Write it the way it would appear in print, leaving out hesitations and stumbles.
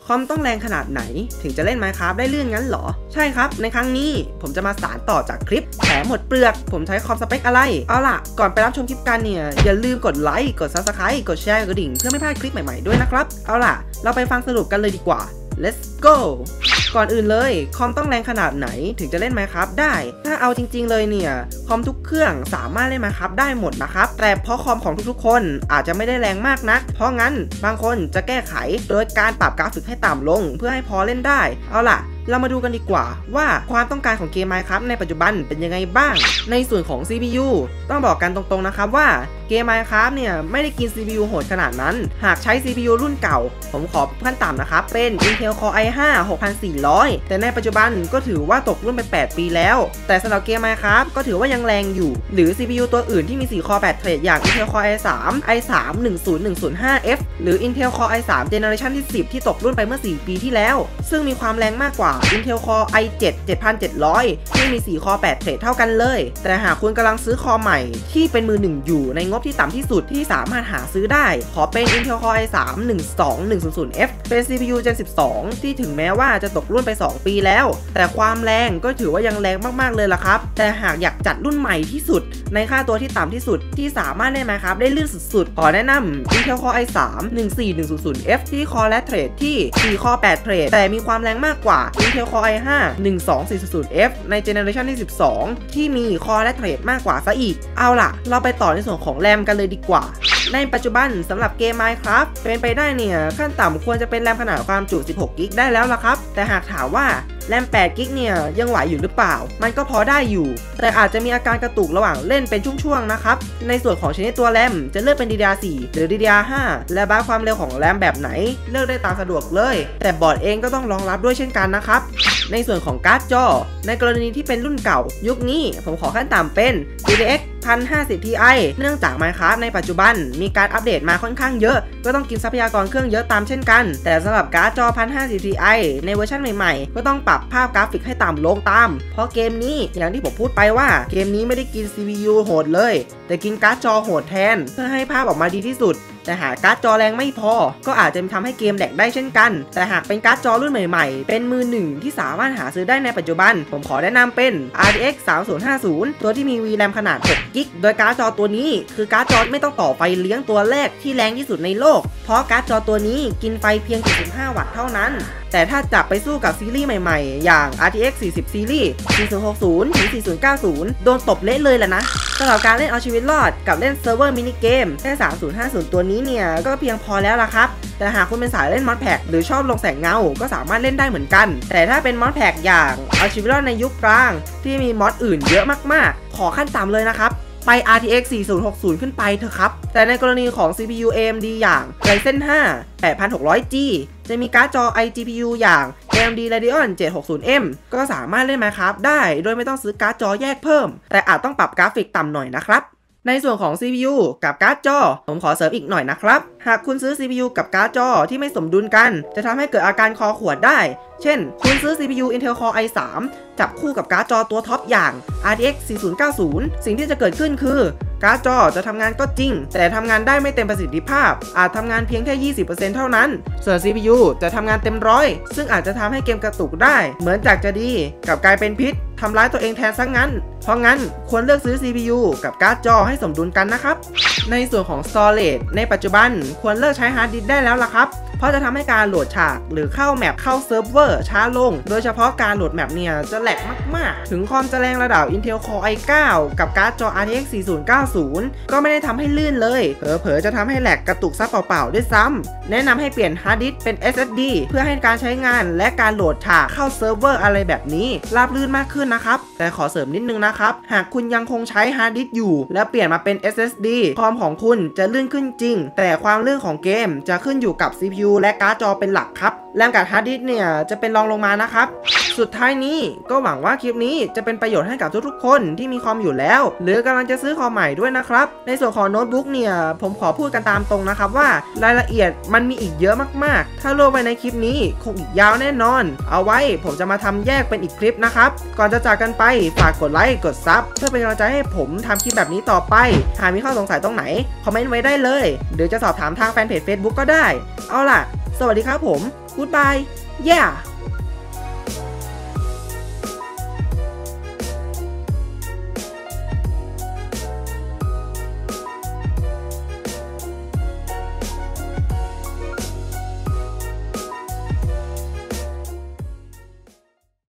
คอมต้องแรงขนาดไหนถึงจะเล่น Minecraft ได้ลื่นงั้นเหรอใช่ครับในครั้งนี้ผมจะมาสานต่อจากคลิปแถมหมดเปลือกผมใช้คอมสเปคอะไรเอาล่ะก่อนไปรับชมคลิปกันเนี่ยอย่าลืมกดไลค์กด Subscribe กดแชร์กดกระดิ่งเพื่อไม่พลาดคลิปใหม่ๆด้วยนะครับเอาล่ะเราไปฟังสรุปกันเลยดีกว่า let's go ก่อนอื่นเลยคอมต้องแรงขนาดไหนถึงจะเล่น Minecraft ได้ถ้าเอาจริงๆเลยเนี่ยคอมทุกเครื่องสามารถเล่น Minecraft ได้หมดนะครับแต่เพราะคอมของทุกๆคนอาจจะไม่ได้แรงมากนักเพราะงั้นบางคนจะแก้ไขโดยการปรับกราฟิกให้ต่ำลงเพื่อให้พอเล่นได้เอาล่ะเรามาดูกันดีกว่าว่าความต้องการของเกม Minecraft ในปัจจุบันเป็นยังไงบ้างในส่วนของ CPU ต้องบอกกันตรงๆนะครับว่าเกม Minecraft เนี่ยไม่ได้กิน CPU โหดขนาดนั้นหากใช้ CPU รุ่นเก่าผมขอขั้นต่ำนะครับเป็น Intel Core i5 6400 แต่ในปัจจุบันก็ถือว่าตกรุ่นไป8ปีแล้วแต่สำหรับเกม Minecraft ก็ถือว่ายังแรงอยู่หรือ CPU ตัวอื่นที่มี 4 Core 8 Thread อย่าง Intel Core i3 10105F หรือ Intel Core i3 Generation ที่ 10 ที่ตกรุ่นไปเมื่อ4ปีที่แล้วซึ่งมีความแรงมากกว่าIntel Core i7 7700 ที่มี 4 Core 8 Thread เท่ากันเลยแต่หากคุณกำลังซื้อคอใหม่ที่เป็นมือหนึ่งอยู่ในงบที่ต่ำที่สุดที่สามารถหาซื้อได้ขอเป็น Intel Core i3 12100F เป็น CPU Gen 12 ที่ถึงแม้ว่าจะตกรุ่นไป 2 ปีแล้วแต่ความแรงก็ถือว่ายังแรงมากๆเลยล่ะครับแต่หากอยากจัดรุ่นใหม่ที่สุดในค่าตัวที่ต่ำที่สุดที่สามารถเล่น Minecraft ได้ลื่นสุดๆขอแนะนำ Intel Core i3 14100F ที่ Core และ Thread ที่ 4 Core 8 Thread แต่มีความแรงมากกว่า Intel Core i5 12400F ใน Generation ที่ 12 ที่มี Core และ Thread มากกว่าซะอีกเอาล่ะเราไปต่อในส่วนของแรมกันเลยดีกว่าในปัจจุบันสำหรับเกม Minecraft เป็นไปได้เนี่ยขั้นต่ำควรจะเป็นแรมขนาดความจุ16 GB ได้แล้วล่ะครับแต่หากถามว่าแรม8 GB เนี่ยยังไหวอยู่หรือเปล่ามันก็พอได้อยู่แต่อาจจะมีอาการกระตุกระหว่างเล่นเป็นช่วงๆนะครับในส่วนของชนิดตัวแรมจะเลือกเป็น DDR4 หรือ DDR5 และบัฟความเร็วของแรมแบบไหนเลือกได้ตามสะดวกเลยแต่บอร์ดเองก็ต้องรองรับด้วยเช่นกันนะครับในส่วนของการ์ดจอในกรณีที่เป็นรุ่นเก่ายุคนี้ผมขอขั้นต่ำเป็น GTX 1050 Ti เนื่องจาก Minecraft ในปัจจุบันมีการอัปเดตมาค่อนข้างเยอะก็ต้องกินทรัพยากรเครื่องเยอะตามเช่นกันแต่สำหรับการ์ดจอ 1050 Ti ในเวอร์ชันใหม่ๆก็ต้องปรับภาพกราฟิกให้ต่ำลงตามเพราะเกมนี้อย่างที่ผมพูดไปว่าเกมนี้ไม่ได้กิน CPU โหดเลยแต่กินการ์ดจอโหดแทนเพื่อให้ภาพออกมาดีที่สุดแต่หากการ์ดจอแรงไม่พอก็อาจจะทำให้เกมแหลกได้เช่นกันแต่หากเป็นการ์ดจอรุ่นใหม่ๆเป็นมือหนึ่งที่สามารถหาซื้อได้ในปัจจุบันผมขอแนะนำเป็น RTX 3050 ตัวที่มี VRAM ขนาด6 GB โดยการ์ดจอตัวนี้คือการ์ดจอไม่ต้องต่อไฟเลี้ยงตัวแรกที่แรงที่สุดในโลกเพราะการ์ดจอตัวนี้กินไฟเพียง 75 วัตต์เท่านั้นแต่ถ้าจับไปสู้กับซีรีส์ใหม่ๆอย่าง RTX 40 Series 4060 ถึง 4090 โดนตบเละเลยล่ะนะสำหรับการเล่นเอาชีวิตรอดกับเล่นเซิร์ฟเวอร์มินิเกมแค่3050 ตัวนี้เนี่ยก็เพียงพอแล้วล่ะครับแต่หากคุณเป็นสายเล่นมอดแพ็กหรือชอบลงแสงเงาก็สามารถเล่นได้เหมือนกันแต่ถ้าเป็นมอดแพ็กอย่างเอาชีวิตรอดในยุคกลางที่มีมอดอื่นเยอะมากๆขอขั้นต่ำเลยนะครับไป RTX 4060 ขึ้นไปเถอะครับแต่ในกรณีของ CPU AMD อย่าง Ryzen 5 8600G จะมีการ์ดจอ iGPU อย่าง AMD Radeon 760M ก็สามารถเล่น Minecraft ได้โดยไม่ต้องซื้อการ์ดจอแยกเพิ่มแต่อาจต้องปรับกราฟิกต่ำหน่อยนะครับในส่วนของ CPU กับการ์ดจอผมขอเสริมอีกหน่อยนะครับหากคุณซื้อ CPU กับการ์ดจอที่ไม่สมดุลกันจะทำให้เกิดอาการคอขวดได้เช่นคุณซื้อ CPU Intel Core i3 จับคู่กับการ์ดจอตัวท็อปอย่าง RTX 4090 สิ่งที่จะเกิดขึ้นคือการ์ดจอจะทำงานก็จริงแต่ทำงานได้ไม่เต็มประสิทธิภาพอาจทำงานเพียงแค่ 20% เท่านั้นส่วน CPU จะทำงานเต็มร้อยซึ่งอาจจะทำให้เกมกระตุกได้เหมือนจากจะดีกับกลายเป็นพิษทำร้ายตัวเองแทนซะงั้นเพราะงั้นควรเลือกซื้อ CPU กับการ์ดจอให้สมดุลกันนะครับในส่วนของ Storage ในปัจจุบันควรเลิกใช้ฮาร์ดดิสก์ได้แล้วล่ะครับเพราะจะทำให้การโหลดฉากหรือเข้าแมปเข้าเซิร์ฟเวอร์ช้าลงโดยเฉพาะการโหลดแมปเนี่ยจะแหลกมากๆถึงคอมจะแรงระดับ Intel Core i9 กับการ์ดจอ RTX 4090 ก็ไม่ได้ทำให้ลื่นเลยเผลอๆจะทำให้แหลกกระตุกซะเปล่าๆด้วยซ้ำแนะนำให้เปลี่ยนฮาร์ดดิสก์เป็น SSD เพื่อให้การใช้งานและการโหลดฉากเข้าเซิร์ฟเวอร์อะไรแบบนี้ราบรื่นมากขึ้นนะครับแต่ขอเสริมนิดนึงนะครับหากคุณยังคงใช้ฮาร์ดดิสก์อยู่แล้วเปลี่ยนมาเป็น SSD คอมของคุณจะลื่นขึ้นจริงแต่ความลื่นของเกมจะขึ้นอยู่กับ CPU และการ์ดจอเป็นหลักครับแรมกับฮาร์ดดิสก์เนี่ยจะเป็นรองลงมานะครับสุดท้ายนี้ก็หวังว่าคลิปนี้จะเป็นประโยชน์ให้กับทุกๆคนที่มีคอมอยู่แล้วหรือกำลังจะซื้อคอมใหม่ด้วยนะครับในส่วนของโน้ตบุ๊กเนี่ยผมขอพูดกันตามตรงนะครับว่ารายละเอียดมันมีอีกเยอะมากๆถ้ารวมไว้ในคลิปนี้คงอีกยาวแน่นอนเอาไว้ผมจะมาทำแยกเป็นอีกคลิปนะครับก่อนจะจากกันไปฝากกดไลค์กดซับเพื่อเป็นกำลังใจให้ผมทำคลิปแบบนี้ต่อไปหากมีข้อสงสัยตรงไหนคอมเมนต์ไว้ได้เลยหรือจะสอบถามทางแฟนเพจ Facebook ก็ได้เอาล่ะสวัสดีครับผม goodbye yeah